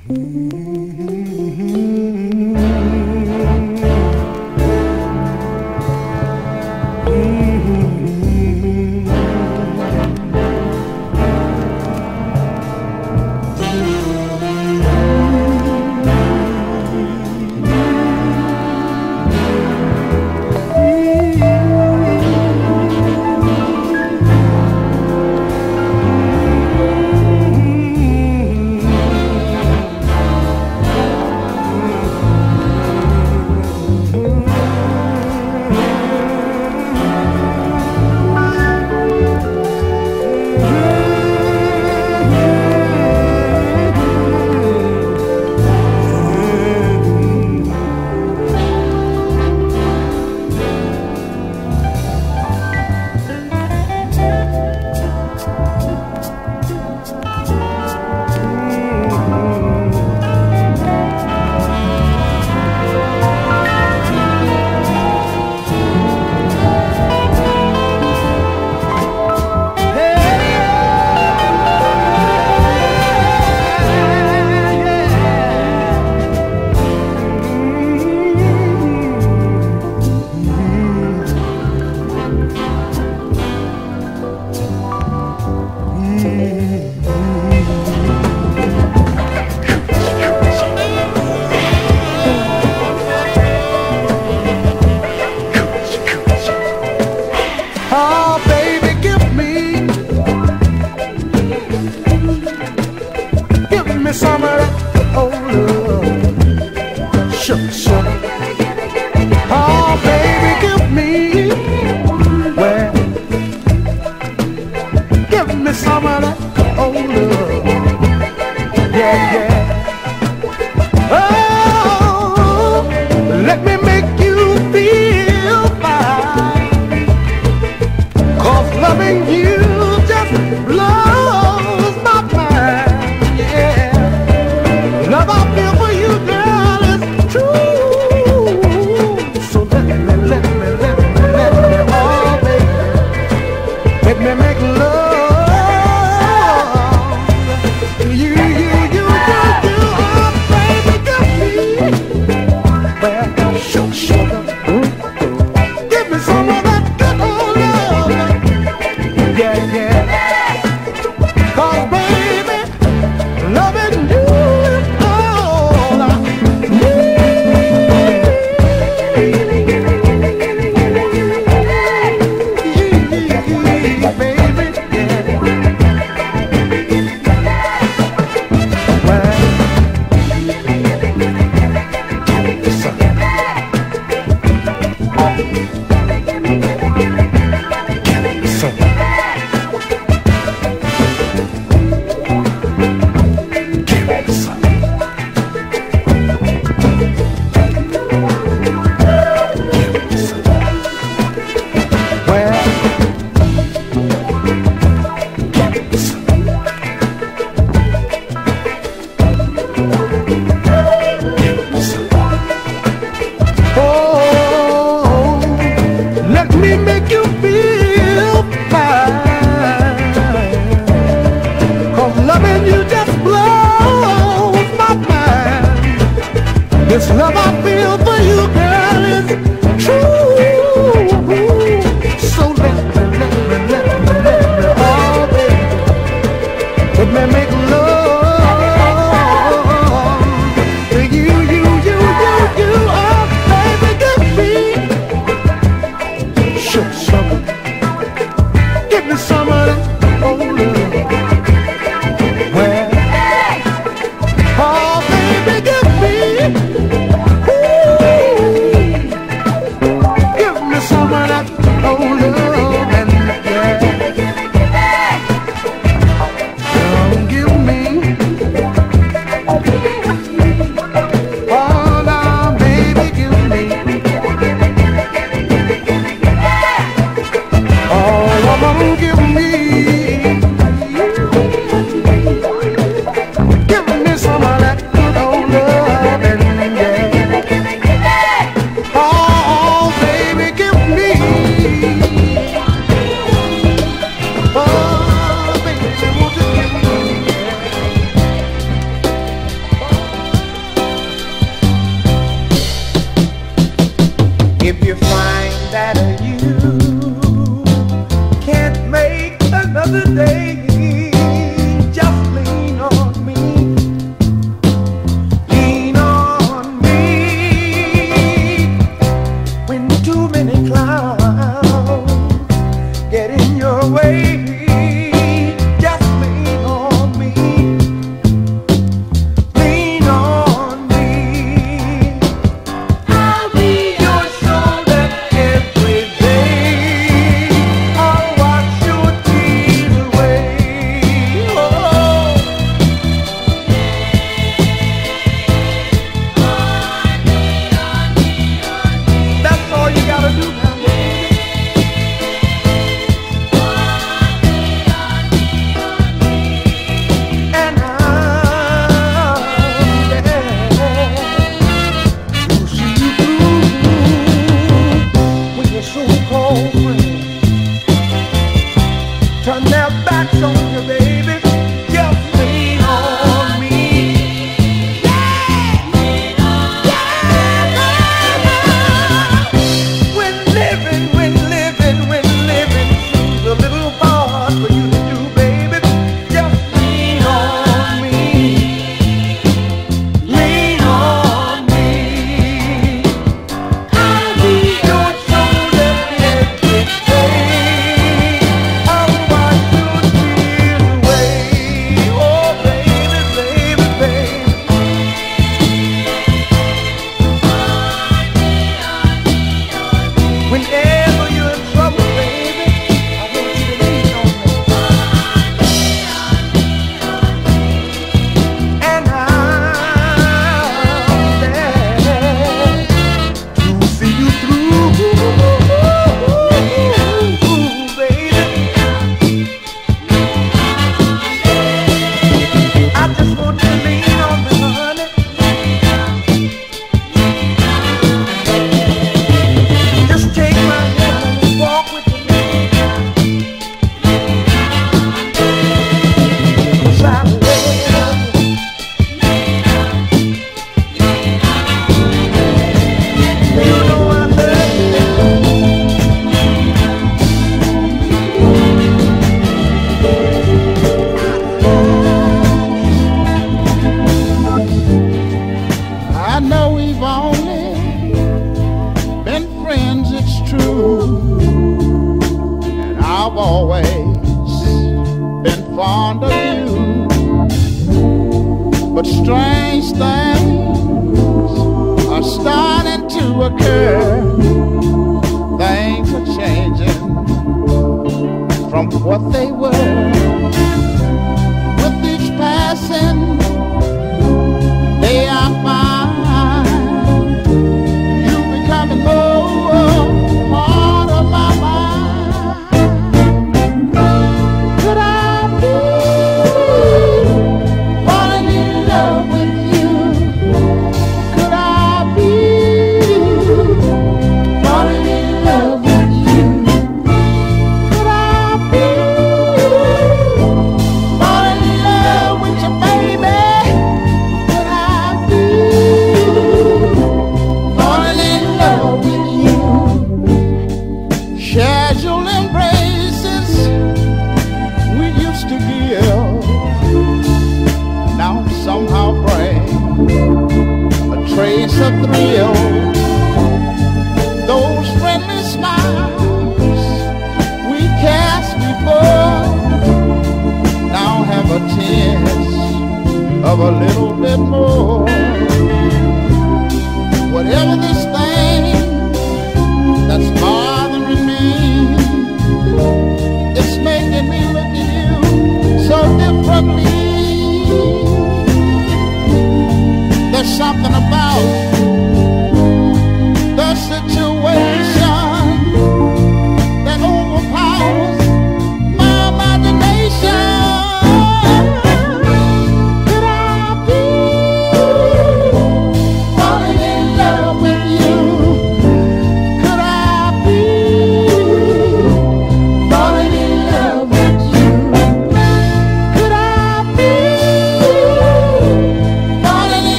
You, oh, baby,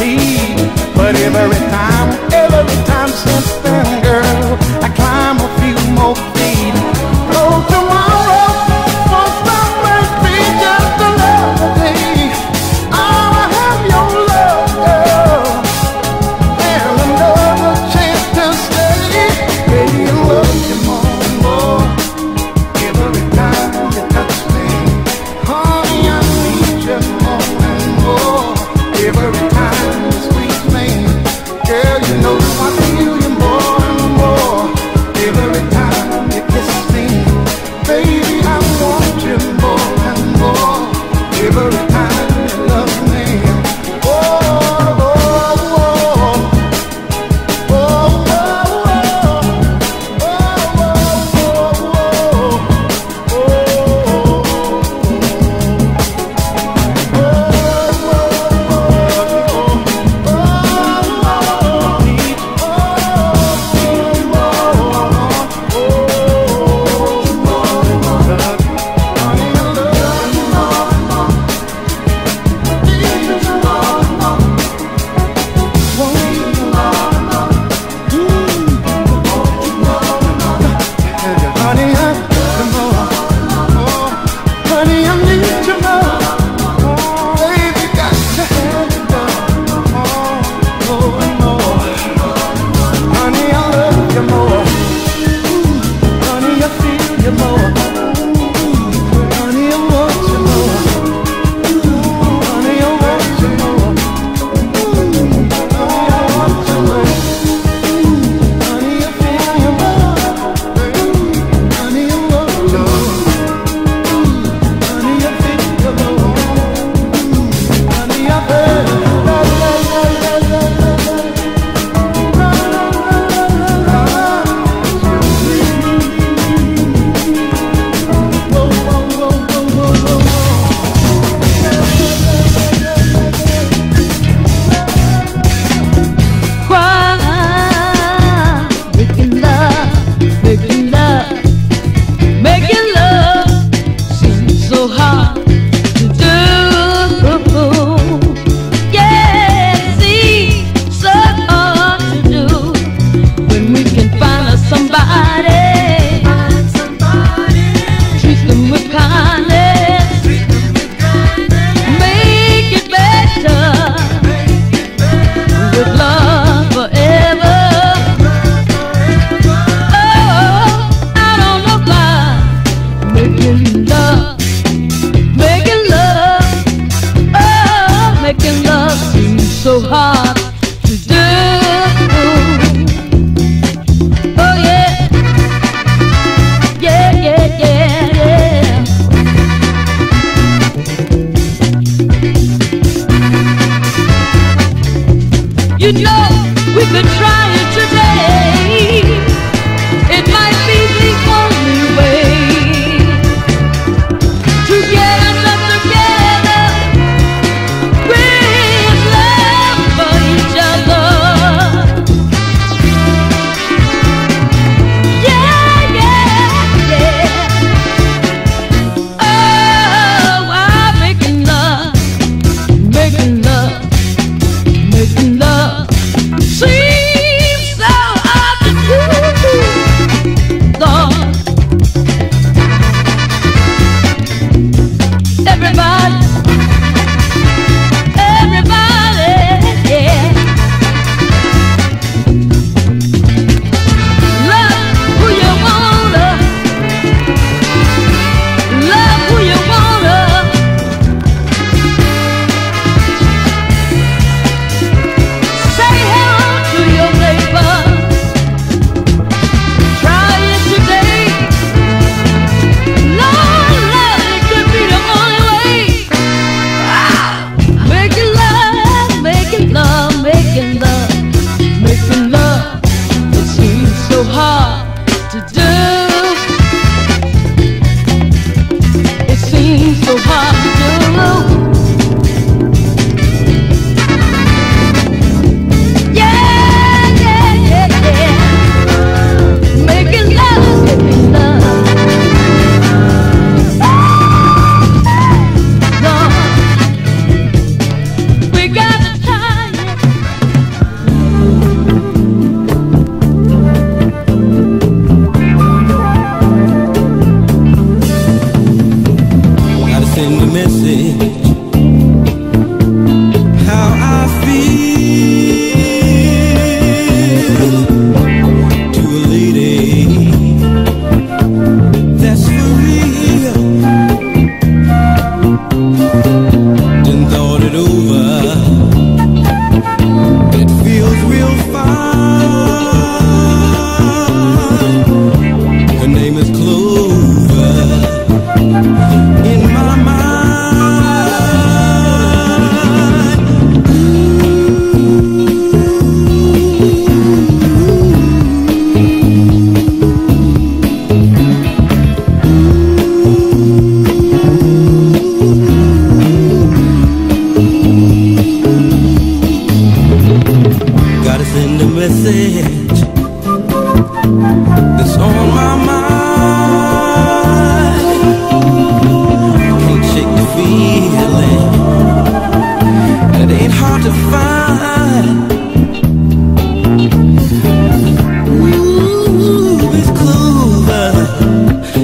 guaranteed. But every time since then, girl, I climb a few more feet. Oh, tomorrow won't always be just another day. I'll have your love, girl, and another chance to stay. Baby, I love you more and more every time you touch me. Honey, I need you more and more every time you squeeze me. Girl, you know I feel you more and more every time you kiss me. Baby, I want you more and more every time you love me. Oh, oh, oh, oh, oh,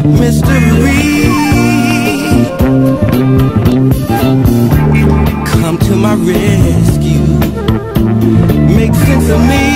mystery. Come to my rescue, make sense of me.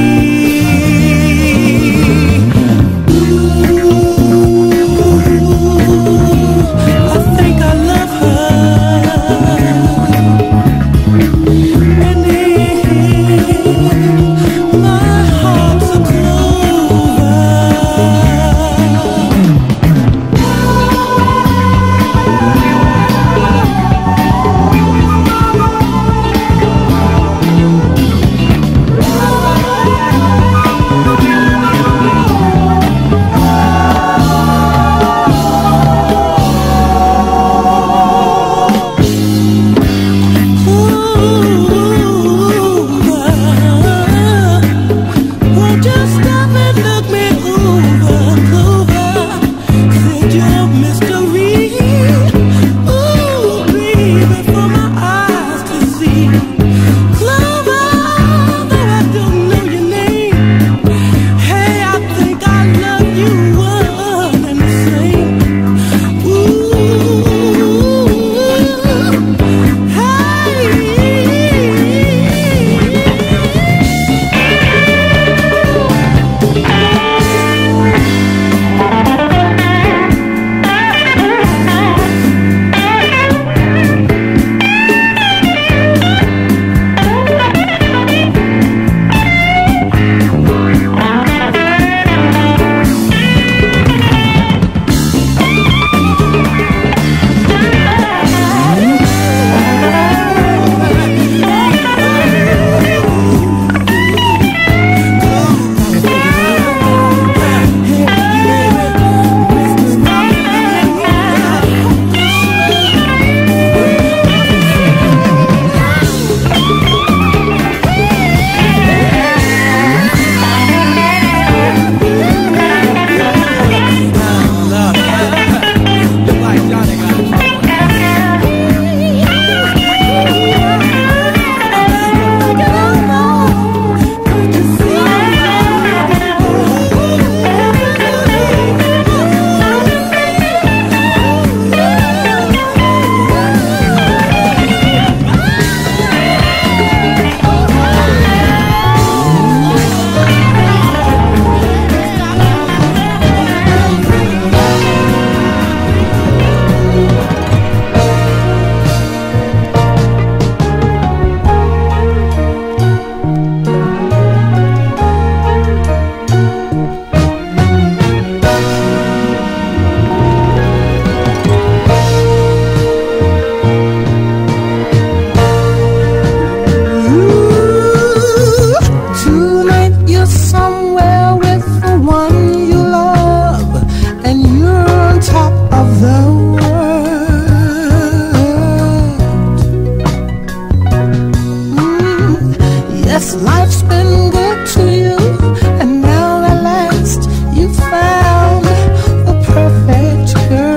Life's been good to you, and now at last you found the perfect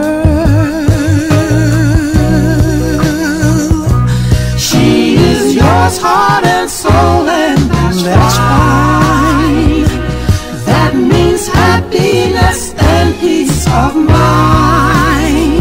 girl. She is yours, heart and soul, and that's fine. That means happiness and peace of mind.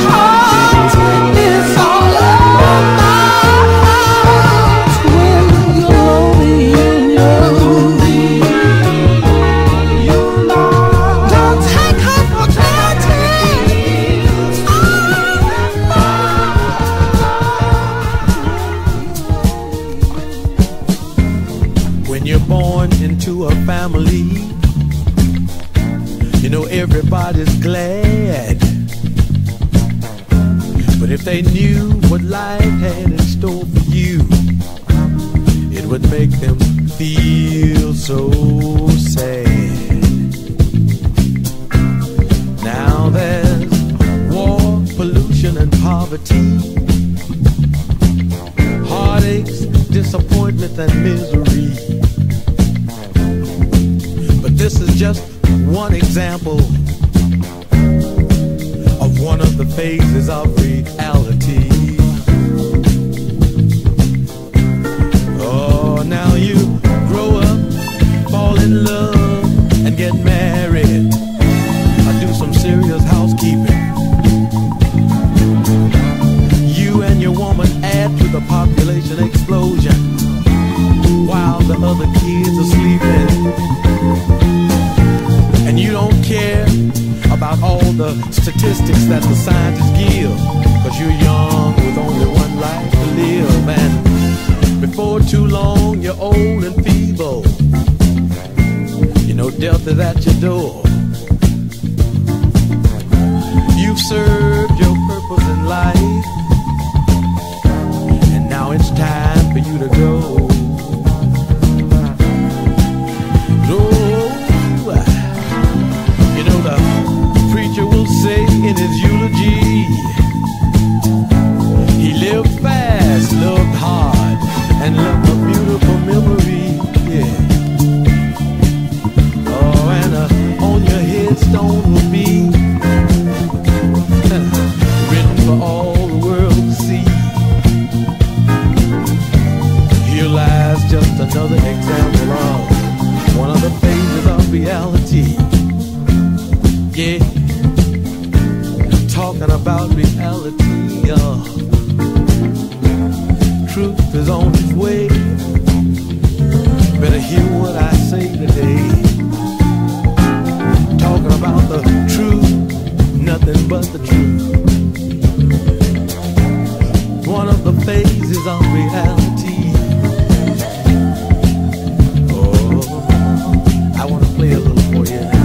heart is all about when you're lonely and you're don't take her for granted. When you're born into a family, you know everybody's glad. But if they knew what life had in store for you, it would make them feel so sad. Now there's war, pollution, and poverty, heartaches, disappointment, and misery. But this is just one example of one of the phases of reality. Oh, now you grow up, fall in love, and get married, or do some serious housekeeping. You and your woman add to the population explosion while the other kids are sleeping. And you don't care about all the statistics that the scientists give, 'cause you're young with only one life to live. And before too long you're old and feeble. You know death is at your door. You've served your purpose in life, and now it's time for you to go. Say in his eulogy, he lived fast, loved hard, and left a beautiful memory. Yeah. Oh, and on your headstone will be written for all the world to see. Here lies just another example of one of the phases of reality. Yeah. Talking about reality, truth is on its way. Better hear what I say today. Talking about the truth, nothing but the truth. One of the phases of reality. Oh, I want to play a little for you now.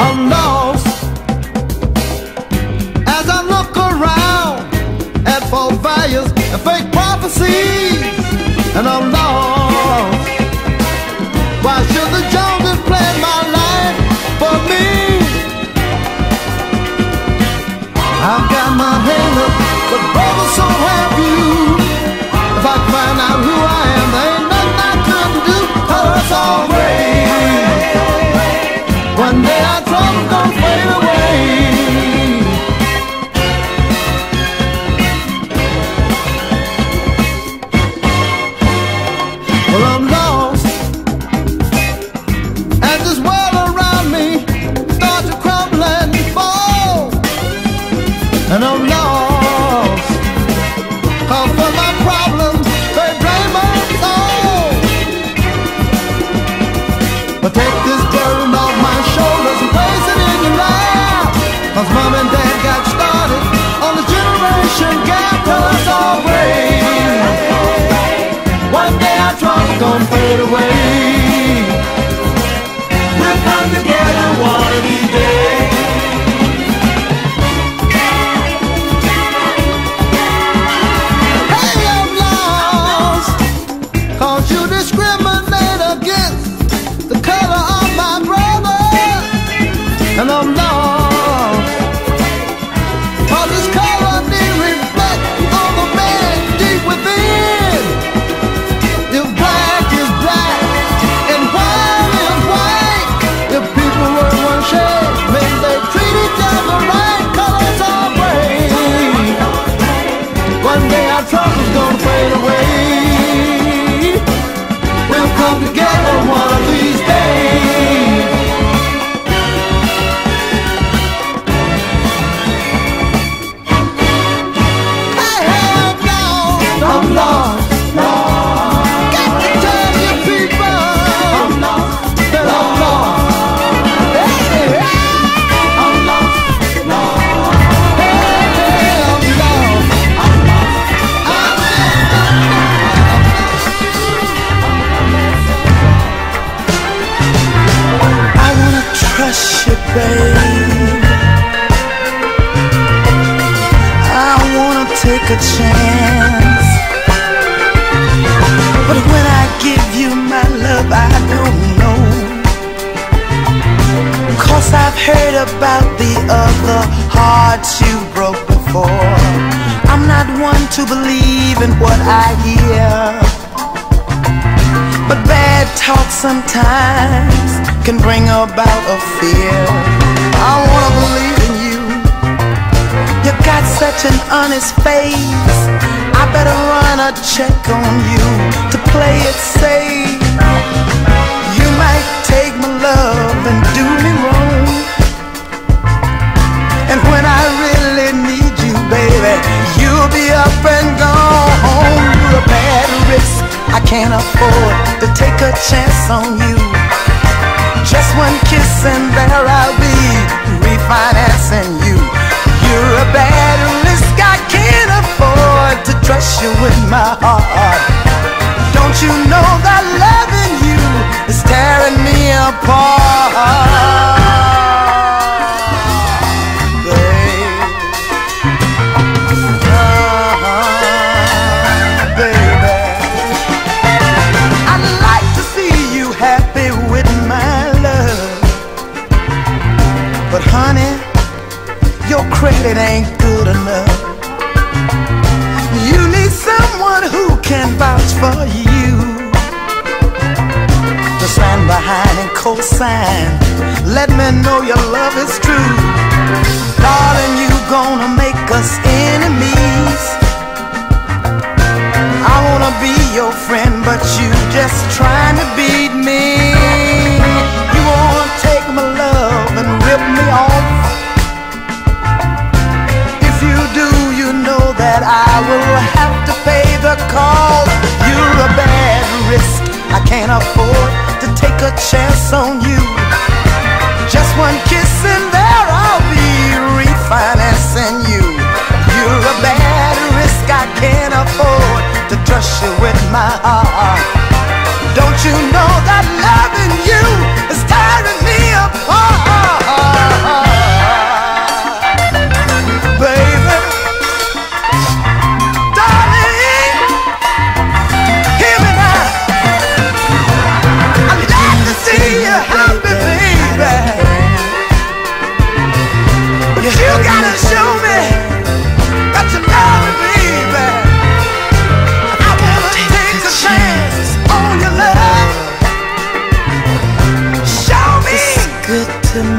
I'm lost as I look around at false values and fake prophecies, and I'm lost. Why should the Joneses plan my life for me? I've got my hand up, but brother, so have you. If I find out who I am, there ain't nothing I couldn't do, 'cause it's all great. One day our troubles gon' fade away. Well, I'm lost as this world around me starts to crumble and fall, and I'm lost 'cause for my problems they blame us all. But take this burden off my shoulders and place it in your lap, 'cause mom and dad got started on the generation gap. 'Cause it's all great. One day our troubles gon' fade away. We'll come together one of these days. Hey, I'm lost 'cause you discriminate against the color of my brother, and I'm lost 'cause this color need reflect on the man deep within. If black is black and white is white, if people were one shade, maybe they treat each other right. 'Cause it's all great. One day our troubles gonna fade away. We'll come together one of these days. Hey, hey, I'm lost. Got to tell you people that I'm lost. Hey, hey, I'm lost. Hey, hey, I'm lost. I wanna trust you, babe. I wanna take a chance, but when I give you my love, I don't know, 'cause I've heard about the other hearts you broke before. I'm not one to believe in what I hear, but bad talk sometimes can bring about a fear. I wanna believe in you. You got such an honest face. I better run a check on you to play it safe. You might take my love and do me wrong, and when I really need you, baby, you'll be up and gone. You're a bad risk I can't afford to take a chance on you. Just one kiss and there I'll be refinancing you. You're a bad risk I can't afford to trust you with my heart. Don't you know that loving you is tearing me apart? But honey, your credit ain't good enough. You need someone who can vouch for you, to stand behind and co-sign. Let me know your love is true. Darling, you gonna make us enemies. I wanna be your friend, but you just trying to beat me. You wanna take my love and rip me off. If you do, you know that I will have to pay the cost. You're a bad risk I can't afford to take a chance on you. Just one kiss and there I'll be refinancing you. You're a bad risk I can't afford to trust you with my heart. Don't you know that loving you is tearing me apart?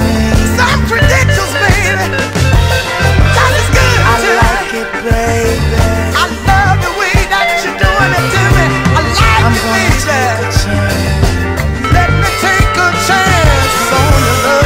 some credentials, baby. God is good. I like it, baby. I love the way that you're doing it to me. I like it, baby. Let me take a chance on your love.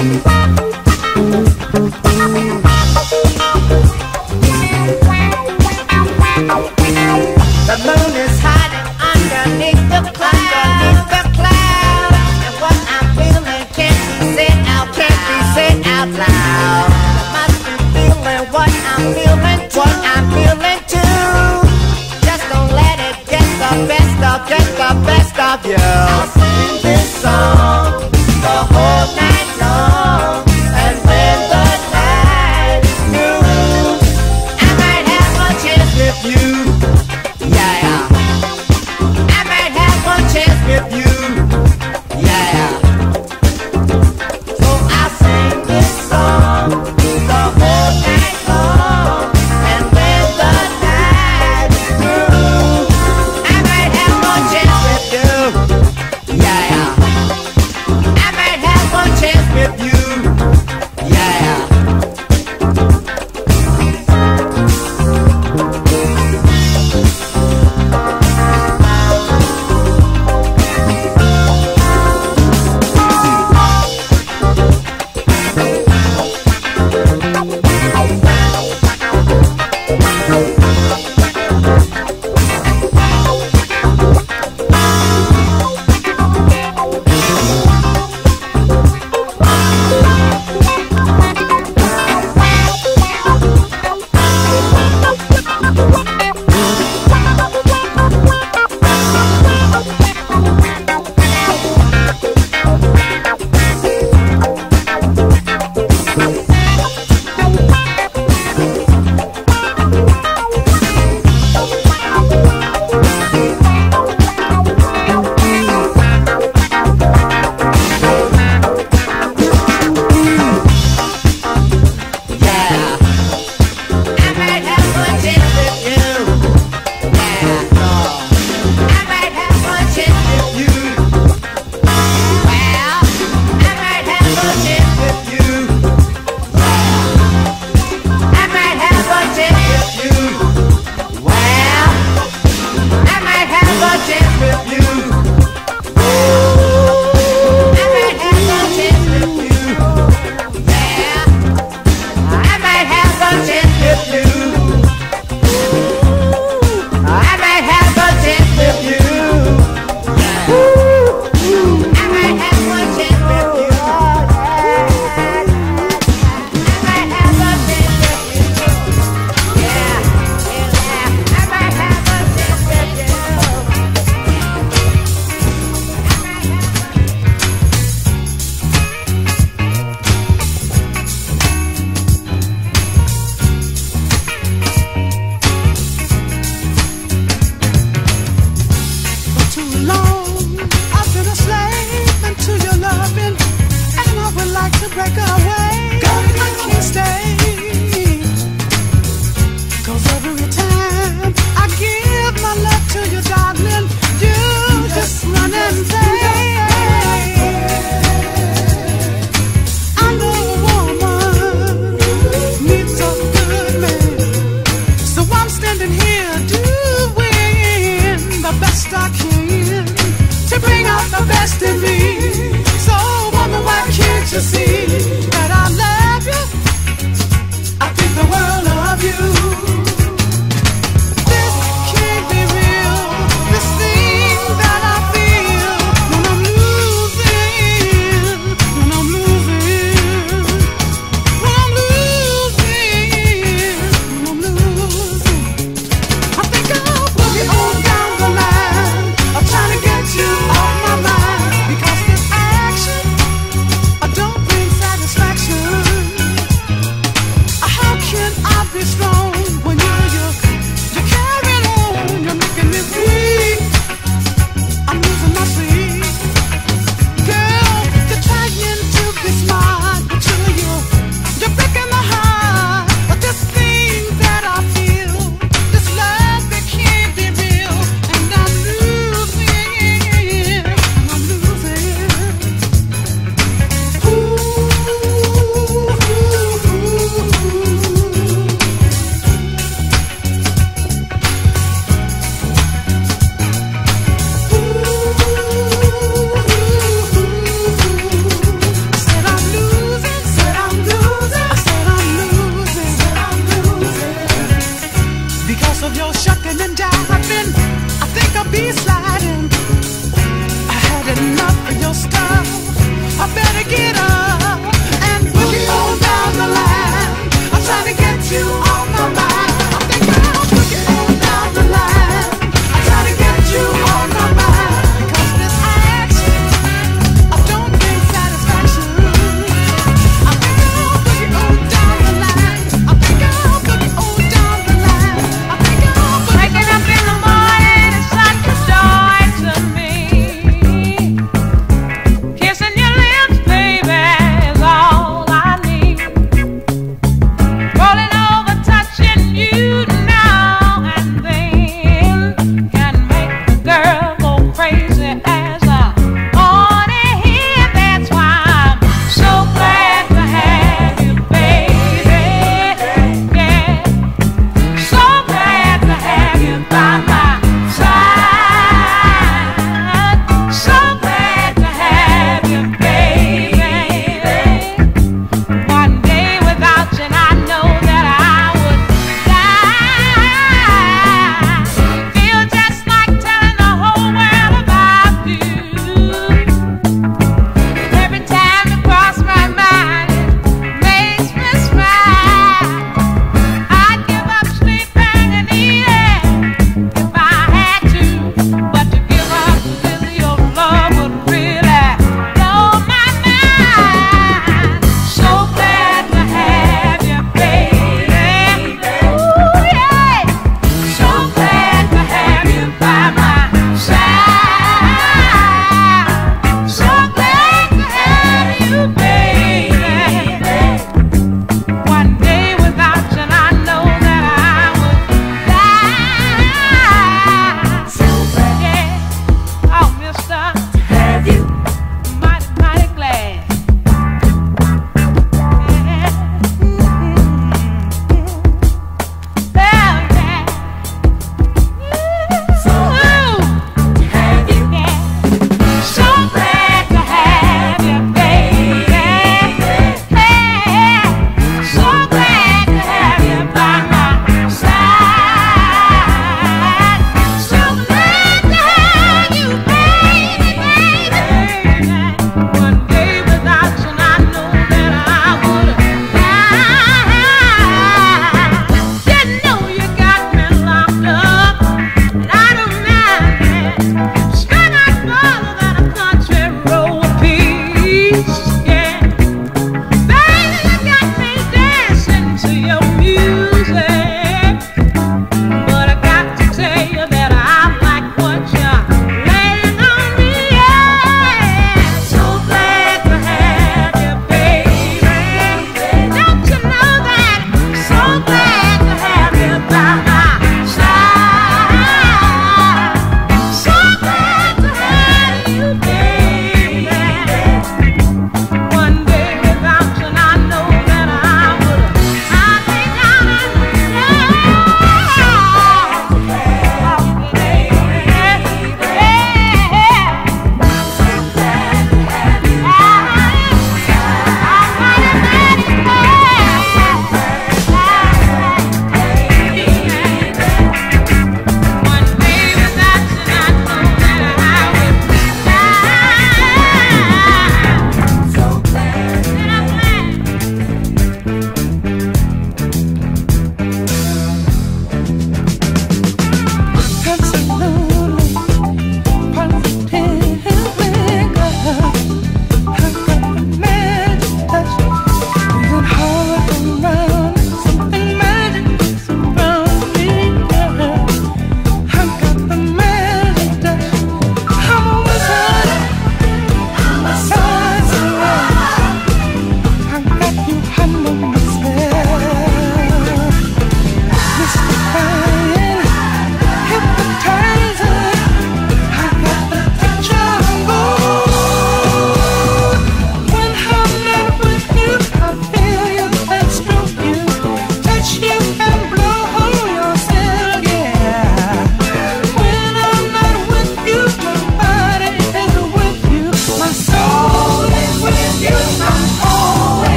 The moon is hiding underneath the clouds, and what I'm feeling can't be said out loud. Must be feeling what I'm feeling too. Just don't let it get the best of you. I'll sing this song the whole night long.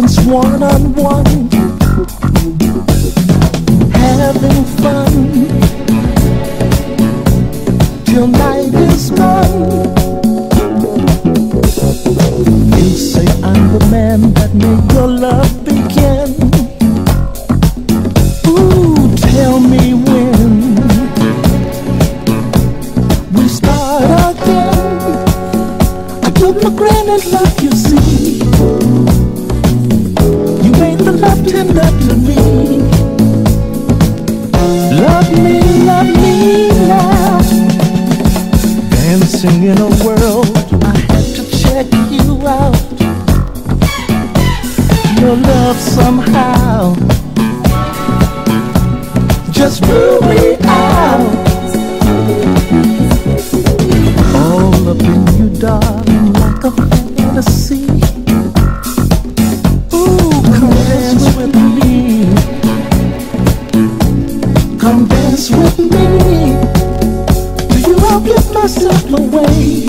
moments one-on-one, having fun till night is done. You say I'm the man that made your love begin. Ooh, tell me when we start again. I took for granted love, you see. You made the love tender to me. Love me now. Dancing in a world, I had to check you out. Your love somehow just blew me out. All up in you, darling, like a fantasy. Ooh, come dance with me. Come dance with me. Do you? I'll give myself away.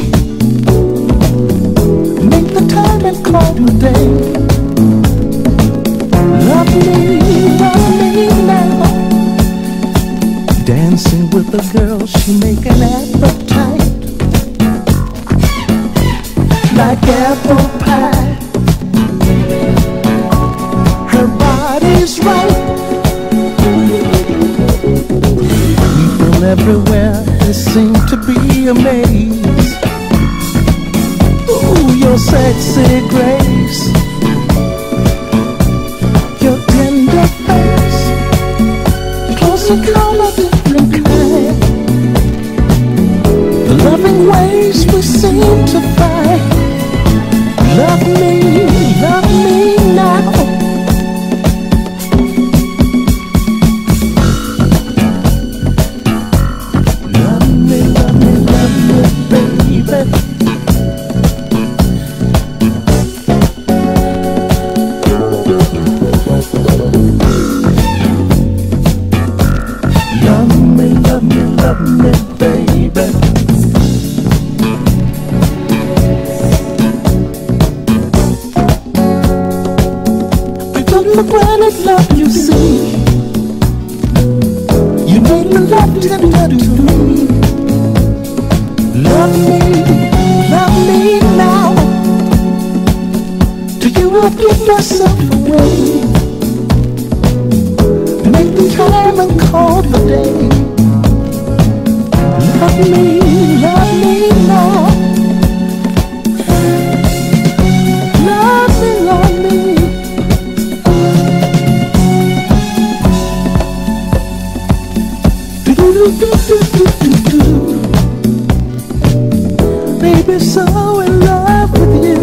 Make the time and call today. Love me now. Dancing with a girl, she make an appetite like apple pie. Her body's right. People everywhere, they seem to be amazed. Ooh, your sexy grace, your tender face, closer color, different kind. The loving ways we seem to find. Love me now. Love me, baby. Love me, baby. I took for granted love, you see. You made me love tender to me. Love me now. Do you have to give yourself away? Make the time and call the day. Love me now. Love me. Do. Baby, so in love with you.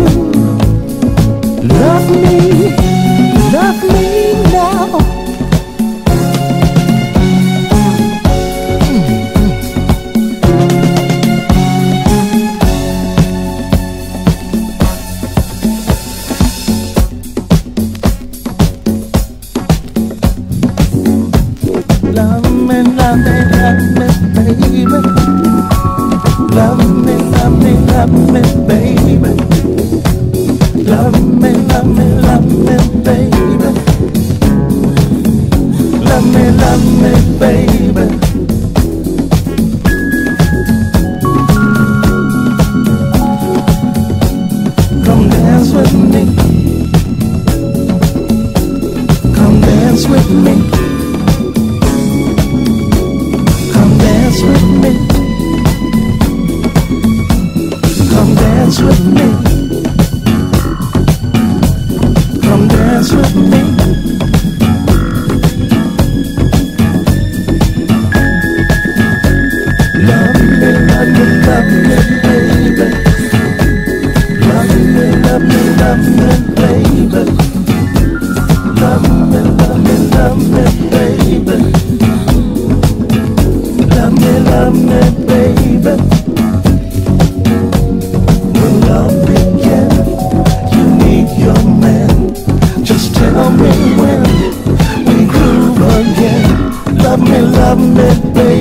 Love me now. Love me, baby. Love me, baby. Love me, baby. Love me, baby. Come dance with me. Come dance with me. Come dance with me. Come dance with me. Come dance with me. Love me, baby. Love me, baby. Love me, baby. Love me, baby. When love begins, you need your man. Just tell me when we groove again. Love me, baby.